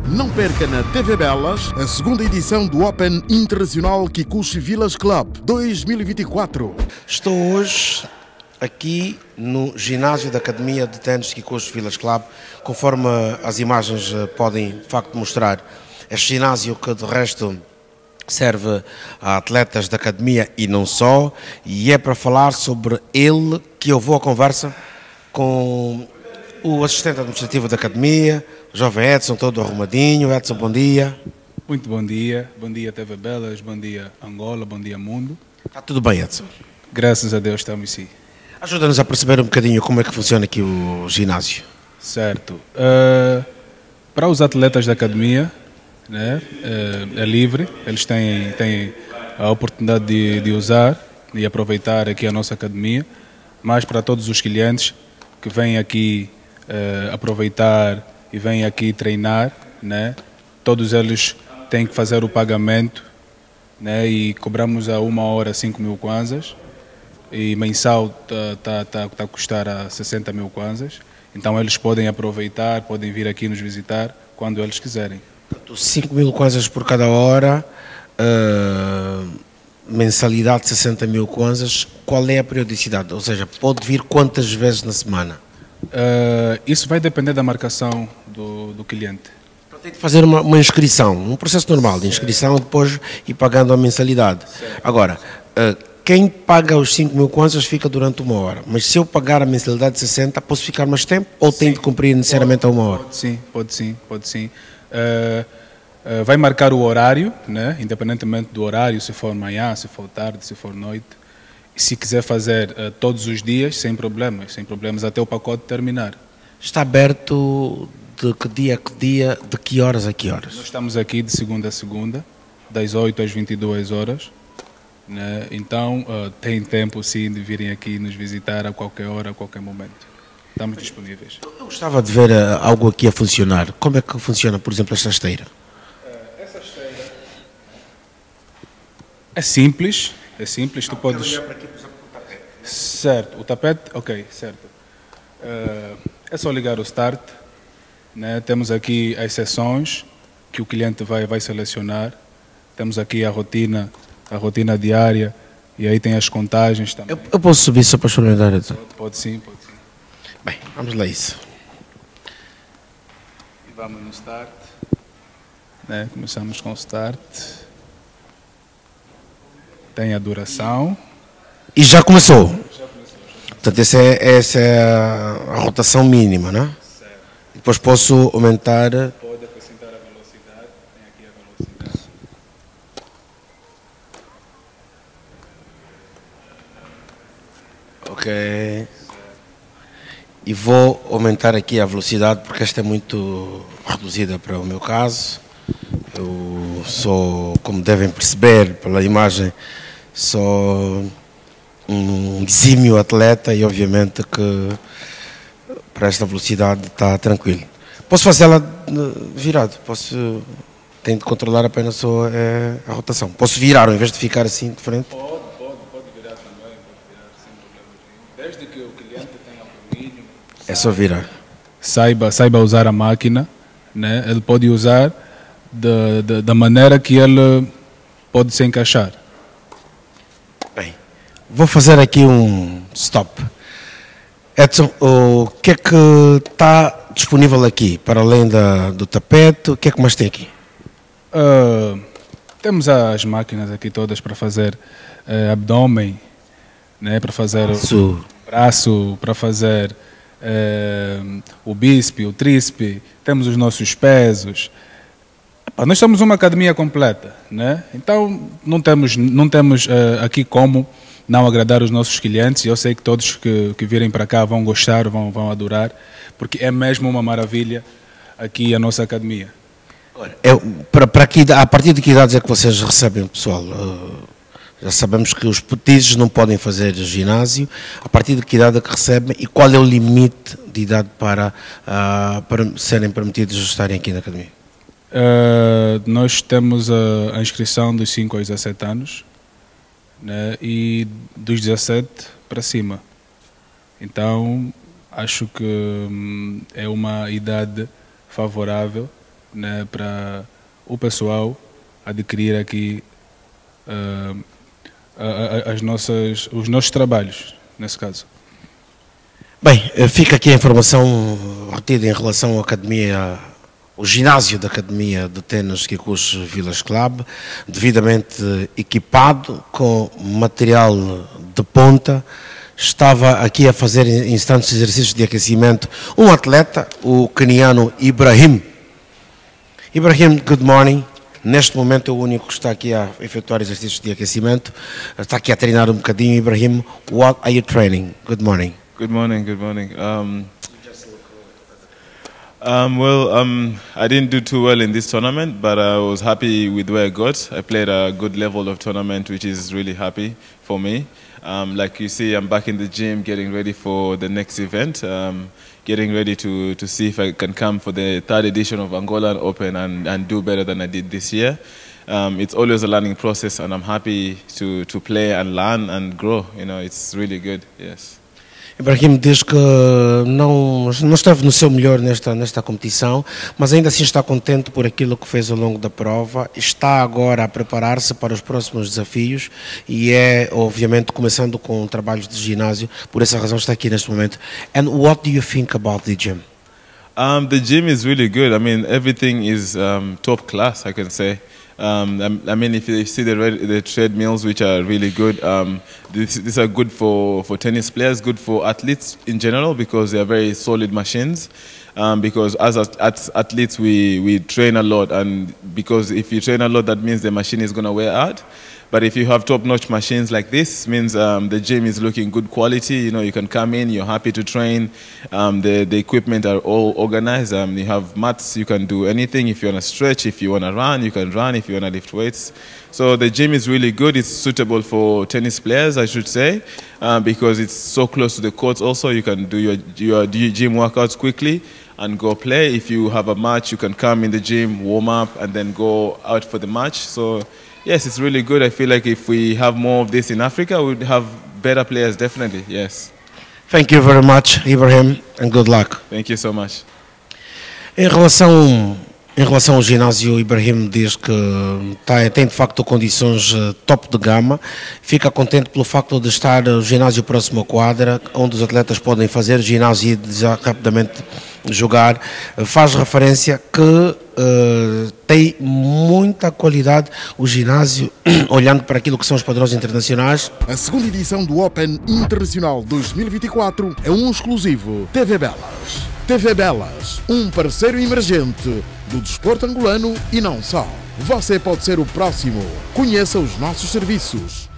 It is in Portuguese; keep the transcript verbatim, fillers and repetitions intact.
Não perca na T V Belas a segunda edição do Open Internacional Kikuchi Village Club dois mil e vinte e quatro. Estou hoje aqui no ginásio da Academia de Ténis Kikuchi Village Club, conforme as imagens podem de facto mostrar. Este ginásio que de resto serve a atletas da academia e não só, e é para falar sobre ele que eu vou à conversa com o assistente administrativo da academia, o jovem Edson, todo arrumadinho. Edson, bom dia. Muito bom dia, bom dia T V Belas, bom dia Angola, bom dia mundo. Está tudo bem, Edson? Graças a Deus estamos sim. Ajuda-nos a perceber um bocadinho como é que funciona aqui o ginásio. Certo. Uh, para os atletas da academia, né, uh, é livre, eles têm, têm a oportunidade de, de usar e aproveitar aqui a nossa academia, mas para todos os clientes que vêm aqui uh, aproveitar e vêm aqui treinar, né, todos eles têm que fazer o pagamento, né, e cobramos a uma hora cinco mil kwanzas. E mensal está tá, tá, tá a custar a sessenta mil kwanzas. Então eles podem aproveitar, podem vir aqui nos visitar quando eles quiserem. cinco mil kwanzas por cada hora, uh, mensalidade de sessenta mil kwanzas. Qual é a periodicidade? Ou seja, pode vir quantas vezes na semana? Uh, isso vai depender da marcação do, do cliente. Então tem que fazer uma, uma inscrição, um processo normal de inscrição, depois ir pagando a mensalidade. Certo. Agora, uh, quem paga os cinco mil kwanzas fica durante uma hora, mas se eu pagar a mensalidade de sessenta, posso ficar mais tempo ou sim, tenho de cumprir necessariamente pode, a uma hora? Pode sim, pode sim, pode sim. Uh, uh, vai marcar o horário, né? Independentemente do horário, se for manhã, se for tarde, se for noite. E se quiser fazer uh, todos os dias, sem problemas, sem problemas até o pacote terminar. Está aberto de que dia a que dia, de que horas a que horas? Nós estamos aqui de segunda a segunda, das oito às vinte e duas horas. Né? Então, uh, tem tempo sim de virem aqui nos visitar a qualquer hora, a qualquer momento. Estamos disponíveis. Eu gostava de ver uh, algo aqui a funcionar. Como é que funciona, por exemplo, esta esteira? Uh, essa esteira é simples, é simples. Não, tu podes. Para aqui, por exemplo, o tapete. Certo, o tapete, ok, certo. Uh, é só ligar o start. Né? Temos aqui as sessões que o cliente vai, vai selecionar. Temos aqui a rotina. A rotina diária, e aí tem as contagens também. Eu, eu posso subir só para experimentar? Então? Pode, pode sim, pode sim. Bem, vamos lá isso. E vamos no start. Né? Começamos com o start. Tem a duração. E já começou? Já começou. Já Portanto, essa é, essa é a, a rotação mínima, não é? Certo. Depois posso aumentar... Pode acrescentar a velocidade. Tem aqui a velocidade. Ok. E vou aumentar aqui a velocidade porque esta é muito reduzida para o meu caso. Eu sou, como devem perceber pela imagem, sou um exímio atleta e obviamente que para esta velocidade está tranquilo. Posso fazê-la virado, posso, tenho de controlar apenas só é, a rotação. Posso virar ao invés de ficar assim de frente? Pode, pode, pode virar também, pode virar sem problema nenhum. Desde que o cliente tenha o domínio. É só virar. Saiba, saiba usar a máquina, né? Ele pode usar da, da, da maneira que ele pode se encaixar. Bem, vou fazer aqui um stop. Edson, o que é que está disponível aqui, para além da, do tapete, o que é que mais tem aqui? Uh, temos as máquinas aqui todas para fazer uh, abdômen, né? Para fazer Braço, o braço, para fazer uh, o bíceps, o tríceps, temos os nossos pesos. Epá, nós somos uma academia completa, né? Então não temos, não temos uh, aqui como não agradar os nossos clientes. Eu sei que todos que, que virem para cá vão gostar, vão, vão adorar, porque é mesmo uma maravilha aqui a nossa academia. É, para, para que, a partir de que idades é que vocês recebem, pessoal? Uh, já sabemos que os petizes não podem fazer ginásio. A partir de que idade é que recebem e qual é o limite de idade para, uh, para serem permitidos estarem aqui na academia? Uh, nós temos a, a inscrição dos cinco aos dezassete anos, né, e dos dezassete para cima. Então, acho que hum, é uma idade favorável né, para o pessoal adquirir aqui uh, a, a, as nossas, os nossos trabalhos, nesse caso. Bem, fica aqui a informação retida em relação à academia, o ginásio da Academia de Ténis Kikuchi Village Club, devidamente equipado com material de ponta. Estava aqui a fazer instantes exercícios de aquecimento um atleta, o queniano Ibrahim. Ibrahim, good morning. Neste momento é o único que está aqui a efetuar exercícios de aquecimento. Está aqui a treinar um bocadinho. Ibrahim, what are you training? Good morning. Good morning, good morning. Um, um, well, um, I didn't do too well in this tournament, but I was happy with where I got. I played a good level of tournament, which is really happy for me. Um, like you see, I'm back in the gym getting ready for the next event, um, getting ready to, to see if I can come for the third edition of Angolan Open and, and do better than I did this year. Um, it's always a learning process, and I'm happy to, to play and learn and grow. You know, it's really good, yes. Ibrahim diz que não, não esteve no seu melhor nesta, nesta competição, mas ainda assim está contente por aquilo que fez ao longo da prova, está agora a preparar-se para os próximos desafios e é, obviamente, começando com trabalhos de ginásio, por essa razão está aqui neste momento. And what do you think about the gym? Um, the gym is really good. I mean, everything is um, top class, I can say. Um, I mean, if you see the, the treadmills, which are really good, um, this, these are good for, for tennis players, good for athletes in general, because they are very solid machines. Um, because as, as athletes, we, we train a lot, and because if you train a lot, that means the machine is going to wear out. But if you have top-notch machines like this, means um, the gym is looking good quality. You know, you can come in, you're happy to train. Um, the, the equipment are all organized. Um, you have mats, you can do anything. If you want to stretch, if you want to run, you can run. If you want to lift weights. So the gym is really good. It's suitable for tennis players, I should say, um, because it's so close to the courts also. You can do your, your gym workouts quickly and go play. If you have a match, you can come in the gym, warm up, and then go out for the match. So yes, it's really good. I feel like if we have more of this in Africa, we'd have better players, definitely, yes. Thank you very much, Ibrahim, and good luck. Thank you so much. Em relação, em relação ao ginásio, o Ibrahim diz que tem, tem de facto condições top de gama, fica contente pelo facto de estar o ginásio próximo à quadra, onde os atletas podem fazer ginásio e rapidamente jogar. Faz referência que uh, tem muita qualidade o ginásio, olhando para aquilo que são os padrões internacionais. A segunda edição do Open Internacional dois mil e vinte e quatro é um exclusivo T V Belas. T V Belas, um parceiro emergente do desporto angolano e não só. Você pode ser o próximo. Conheça os nossos serviços.